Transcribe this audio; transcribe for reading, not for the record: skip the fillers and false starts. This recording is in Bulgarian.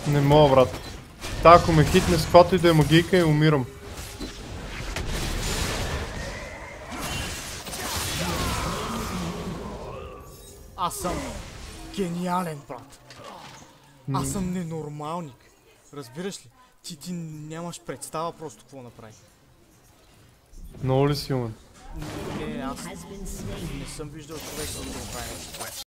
Не мога, брат. Та, ако ме хитне с каквато и да е магийка и умирам. Аз съм гениален, брат. Аз съм ненормалник. Разбираш ли? Ти нямаш представа просто какво направи. Много ли си умен? Не, аз не съм виждал човек да го прави.